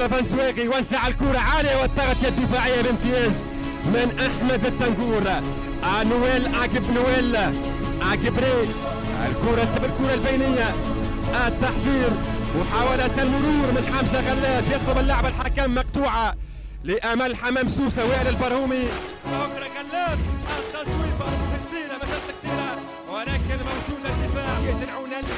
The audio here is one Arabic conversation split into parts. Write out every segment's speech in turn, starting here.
أشرف السويقي وزع الكرة عالية والتغطية الدفاعية بامتياز من أحمد التنقور. نويل عقب نويل عقب ريل الكرة بالكرة البينية التحضير محاولة المرور من حمزة غلات يطلب اللعبة الحكم مقطوعة لأمل حمام سوسة وائل البرهومي. أخرى غلات التصويبة كثيرة مسافة كثيرة ولكن موجود الدفاع العنالي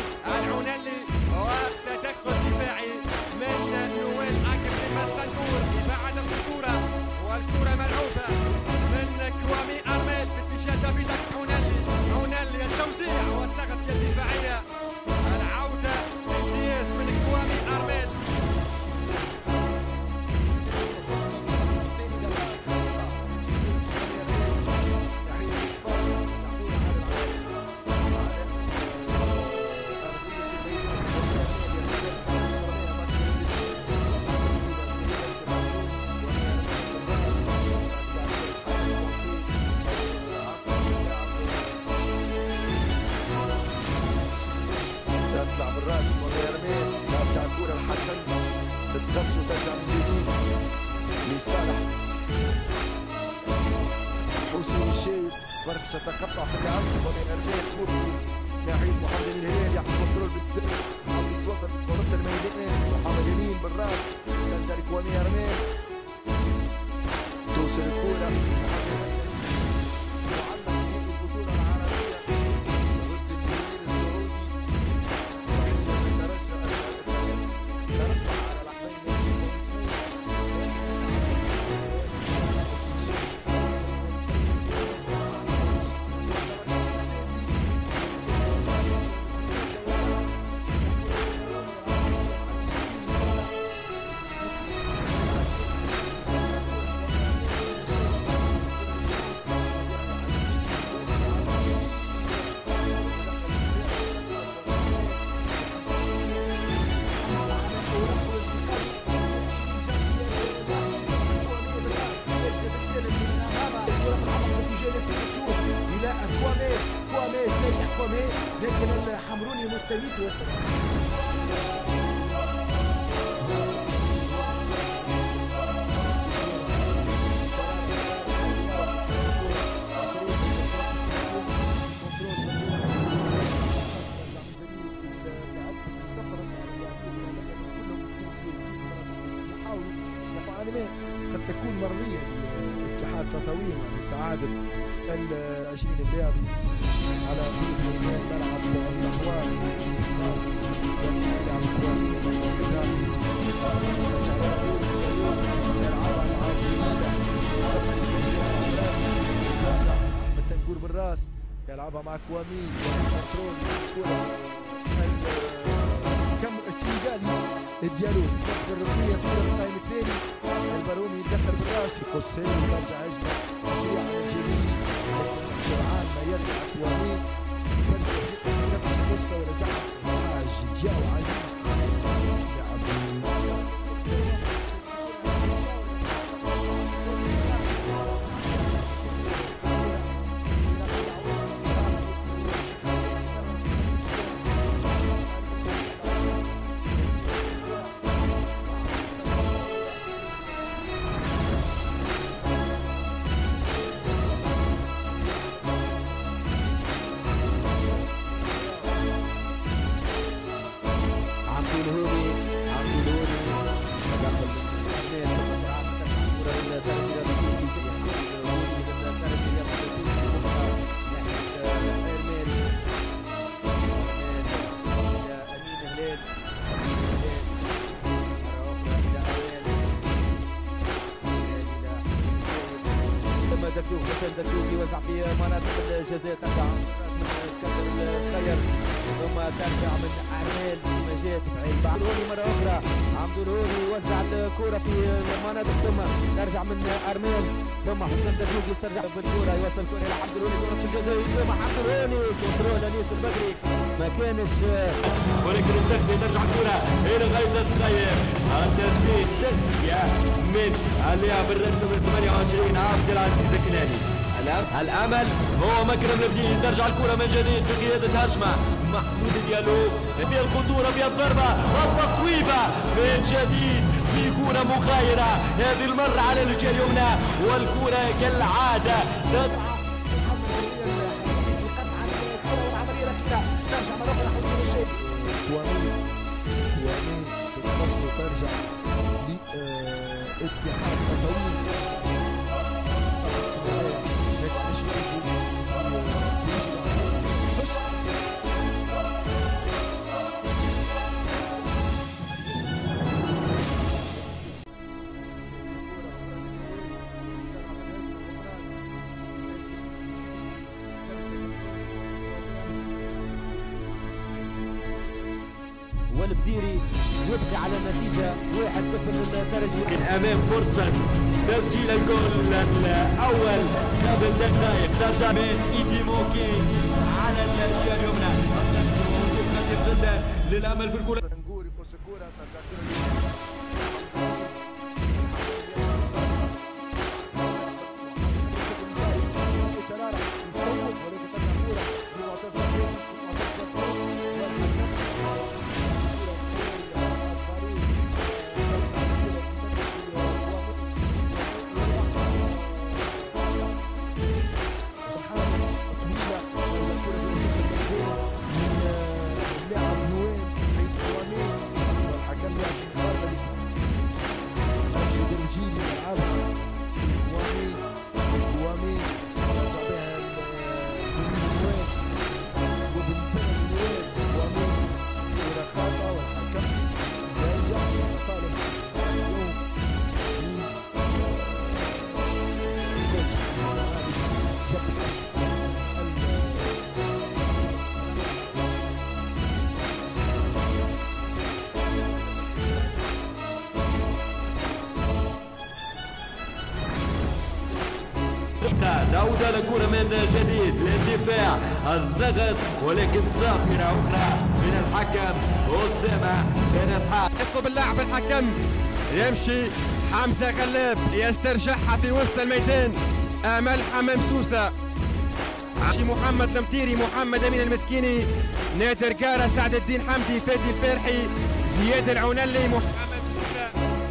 والتدخل دفاعي من نويل عقب التنقور بعد الخطورة والكرة ملعوبة من كوامي أرميل باتجاه دافيد عنالي التوزيع والتغطية الدفاعية العودة بامتياز من كوامي أرميل. تطلع بالراس ورمين ترجع الكرة لحسن تتقص وترجع من جديد لصالح حسين الشايب فرشة تقطع في العرض ورمين تمر ناحية محمد الهلال ياخذ كنترول بالسدر محمد يتوقف وسط الميدان محمد يمين بالراس ترجع لكوامي رمين توصل الكرة لكن الحمروني مستميت قد تكون مرضية لاتحاد تطاوين للتعادل 20 رياض على ملعب الاخوان الناس يلعب الكوالين احمد تنقور بالراس يلعبها مع كوامي كنترول كم السنغالي ديالو يدخل الركنيه في القائم الثاني البرهومي يدخل بالراس في قوسين ويرجع يجمع تسريع على الجزيري سرعان ما يرجع كوامي نفس القصه ورجع جدياو عزيز دكوك يوزع في مناطق الجزاء ترجع من كسر الخير ثم ترجع من اعمال مجات بعيد عبد الهوني مره اخرى عبد الهوني يوزع الكره في المناطق ثم ترجع من ارميل ثم حسن دكوك يسترجع بالكره يوصل الكره الى عبد الهوني كره الجزائر ثم عبد الهوني كنترول انيس البدري ما كانش ولكن التغذية ترجع الكرة إلى غاية الصغير التسديد تغذية من اللاعب الرقم 28 عبد العزيز الكناني. الأمل هو مكرم البديل ترجع الكرة من جديد بقيادة هشمة محمود ديالو في الخطورة في الضربة والتصويبة من جديد في كرة مغايرة هذه المرة على الجهة اليمنى والكرة كالعادة تضع ومين بالفصل ترجع لاتحاد أخوي والبديري يبقى على النتيجة 1-0 للترجي. من أمام فرصة تسجيل الجول الأول قبل دقائق ترجع من إيدي موكي على الجهة اليمنى. هجوم خطير جدا للأمل في الكرة. نقول يقص الكرة ترجع تعود الكرة من جديد للدفاع الضغط ولكن صافرة أخرى من الحكم أسامة بن إسحاق. يطلب اللاعب الحكم يمشي حمزة غلاب يسترجعها في وسط الميدان. آمل حمام سوسة محمد المطيري محمد أمين المسكيني نادر كارة سعد الدين حمدي فادي الفارحي زياد العونلي محمد سوسة.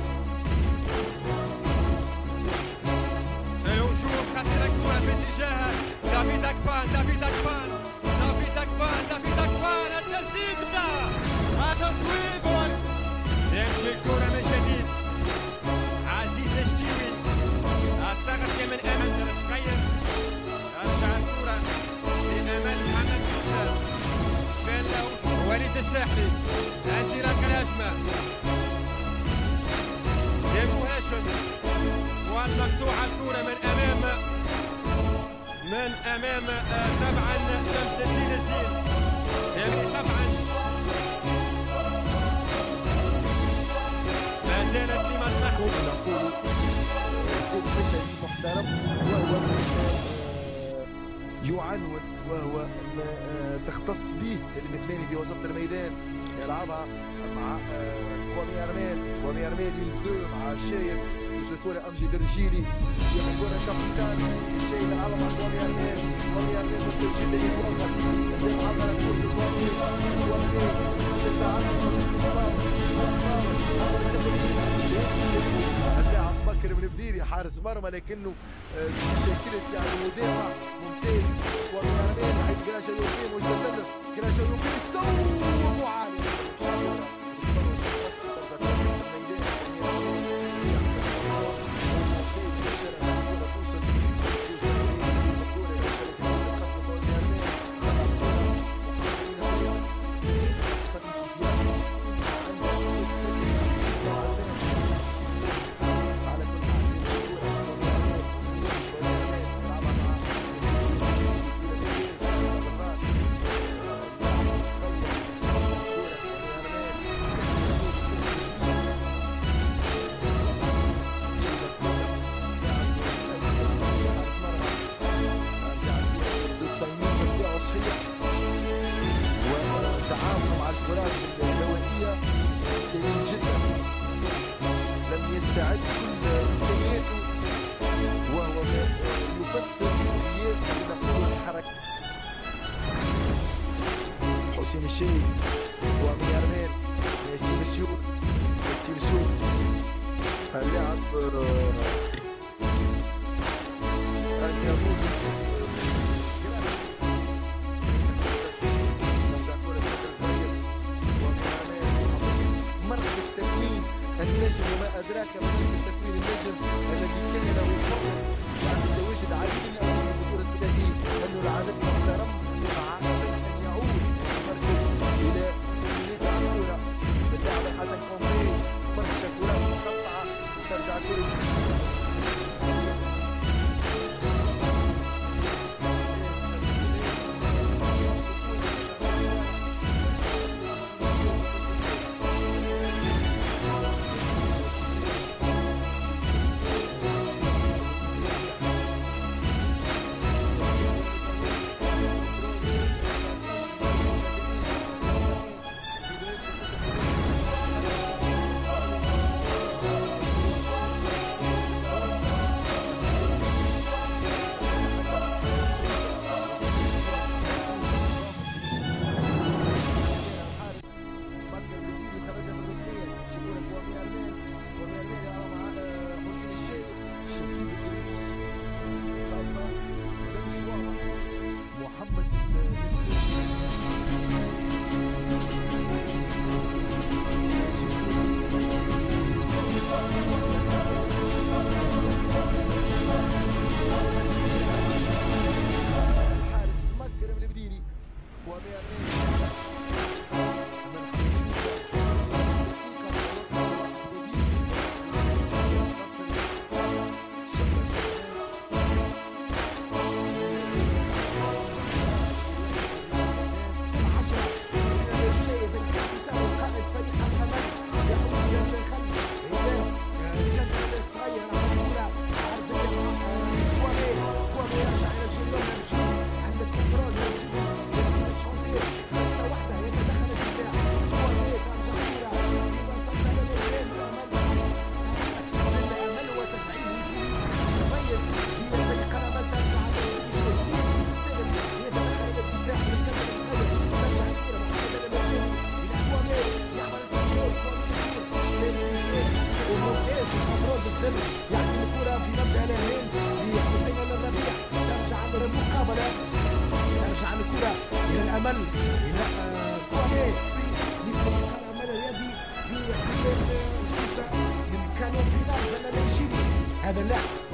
الهجوم خطير الكرة في اتجاه دافيد أكبان التسديد التصويب يمشي الكرة من جديد عزيز الشتيوي التغطية من أمل الصغير ترجع الكرة لأمل محمد موسى كان له وليد الساحلي انطلاق الهجمة يابو هاشم والمقطوعة الكرة من أمام طبعا شمس الدين الزين يعني طبعا ما زالت لمصلحته. نقول سيد بشري محترم وهو يعنون وهو ما تختص به الاثنين في وسط الميدان يلعبها مع كوامي أرميل يلدو مع الشايب وزكورة أمجد الرجيلي يقول الكابتن الشايب يلعبها مع كوامي أرميل ممتاز جدا يتوقف زي ما عمل اللاعب بكر بن بديري حارس مرمى لكنه شكلت يعني مدافع ممتاز ومن ناحيه كراشة يوكين واستسلم كراشة يوكين سوى عالي يستعد كل امكانياته وهو يفسر اليات لنقول الحركه. حسين الشيخ وامين ارميل ياسين السيور اللاعب الياباني مركز تكوين النجم وما أدراك ما مركز تكوين النجم الذي كان له الفضل يعني تواجد عديد من البطولة الثلاثية أنه العدد محترم مع أن يعود المركز إلى نزاع الكرة باللاعب حسن كومبي فرشة كرة مقطعة ترجع كرة يعني الكرة في مبدأ الهلال لحسين الربيع ترجع عن المقابلة ترجع الكرة إلى الأمل إلى كواني يدخل الأمل الرياضي في حسين من كانوا في زمن الجيلي هذا اللاعب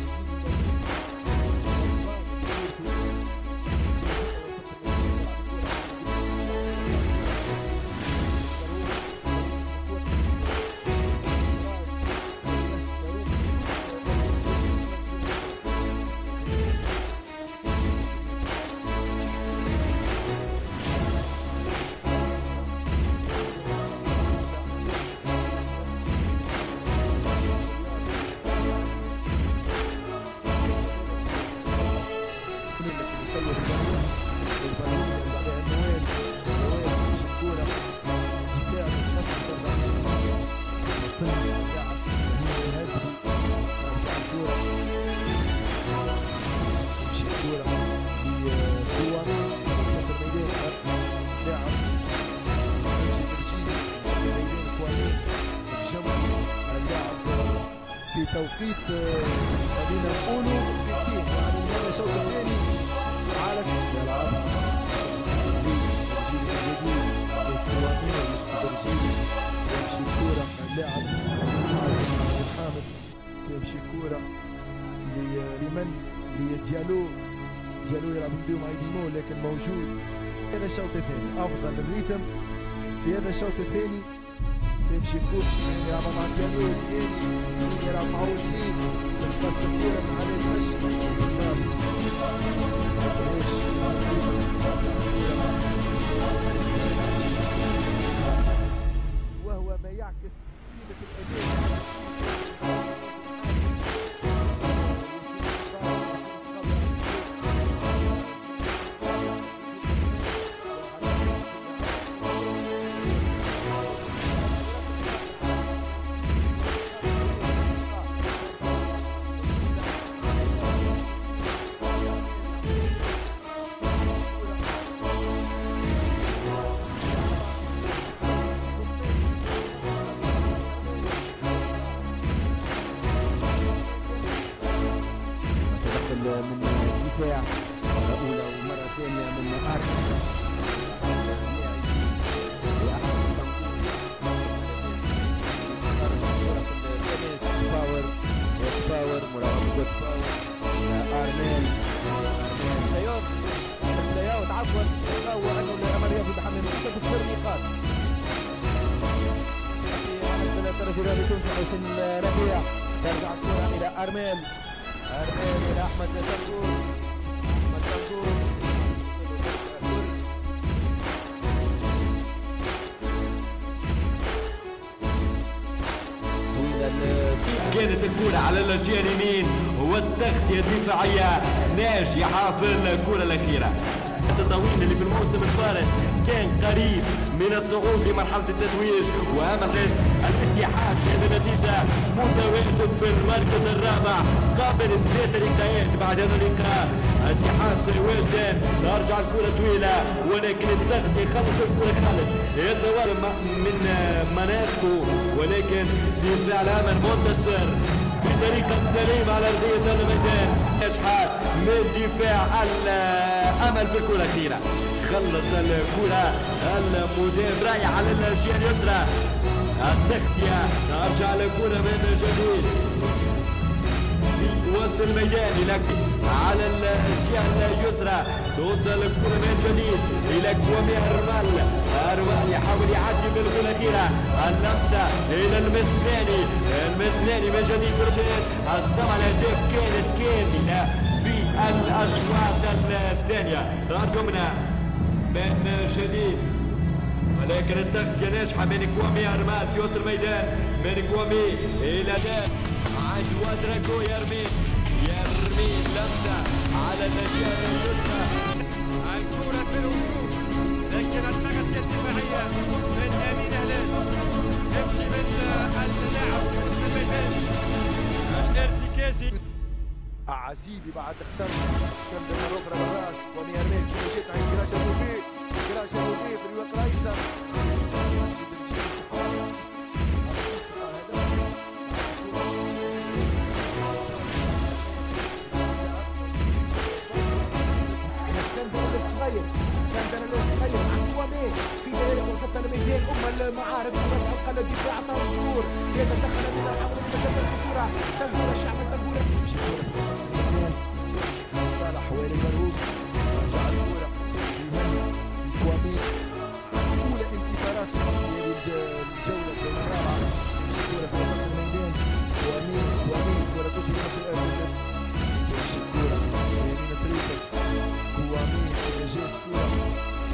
توقيت خلينا نقولوا بكين يعني هذا الشوط الثاني عارف يلعب الجيل الجديد الكوانين المستدرجين يمشي كورة اللاعب حازم عبد الحامد يمشي كورة لمن لديالو يلعب بدون ايديمو لكن موجود هذا الشوط الثاني افضل الريتم في هذا الشوط الثاني يمشي كورة يلعب مع ديالو الثاني يلعب مع وسيم تنقص الكورة مع المشي الناس وهو ما يعكس قيمة الأداء من الدفاع مرة أولى ومرة ثانية من أرسنال. باور مراقبة باور أرميل سيوف عفوا هو أنه الأمر يأخذ بحمل نقطة بصفر نقاط. في الدرجة الرابعة تمسح حسين ربيع ترجع الكرة إلى أرميل إلى أحمد تنقور كانت الكرة على الجهة اليمين والتغطية الدفاعية ناجحة في الكرة الأخيرة. التطويل اللي في الموسم الفارط كان قريب من الصعود لمرحلة التتويج، وأمام الاتحاد كان النتيجة متواجد في المركز الرابع قابل 3 لقاءات. بعد هذا اللقاء الاتحاد سيواجه ترجع الكرة طويلة ولكن التغطية خلص الكرة خالد يتوالى من مناطقه، ولكن دفاع الأمل منتصر بطريقة سليمة على أرضية الميدان. نجحت من دفاع الأمل في الكرة الأخيرة. خلص الكرة المدافع رايح على الجهة اليسرى، التغطية ترجع الكرة من جديد في وسط الميدان على الجهة اليسرى، توصل الكرة من جديد إلى كوامي أرمال يحاول يعدي في الكرة الأخيرة. اللمسة إلى المثناني من جديد برشلونة. السبعة الأهداف كانت كاملة في الأشواط الثانية. رقمنا من جديد ولكن التغطية ناجحة من كوامي أرمال في وسط الميدان. من كوامي إلى دان عجواد راكو يرمي لمسة على الجهة اليسرى. الكرة في الوجود لكن التغطية الدفاعية من أمين هلال يمشي من اللاعب في وسط الميدان الارتكازي. عزيبي بعد اختار اسكندر مرة أخرى بالراس وميرميل كيما جات عند كراجة موفي في الوقت الأيسر. اسكندر الصغير عن كوامي في دائرة وسط الميدان المعارك ورفع القلب دفاع تنقور يتدخل من الحمل المسافة الكرة تنقور الشعب تنقور صالح حوالي البارود رجع الكرة كوامي أولى انتصارات الجولة الرابعة. الكرة في وسط الميدان كوامي كرة توصل في الأرض تمشي الكرة يمين طريقة كوامي جات كرة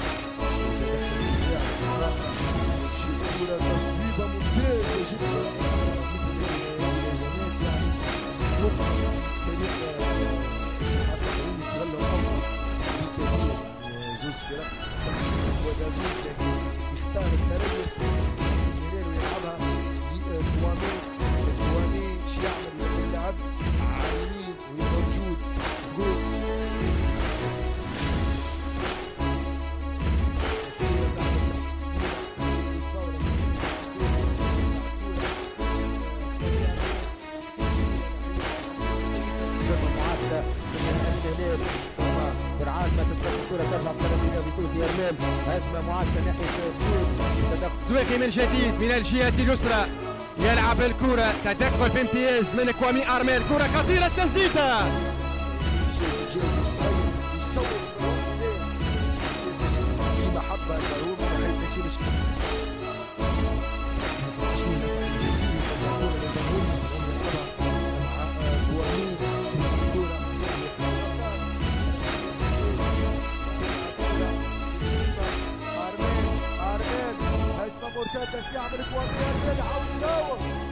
تصويبة ممتازة جدا مثل الهجمات يعني ممكن فريق التقريب يستغل الأمر بكثير. زوز فرق ودافيد لكن يختار التريث ميريرو يلعبها كوامي شو يعمل يلعب على اليمين ويبقى موجود زقور سرعان ما تترك الكرة ترفع بطرفية بتونس يرمال. هجمة معاكسة ناحية السود. تواقي من جديد من الجهة اليسرى يلعب الكرة تدخل بامتياز من كوامي أرميل. كرة خطيرة التسديدة مرتدة يعمل كوامي يرمال عاود يناول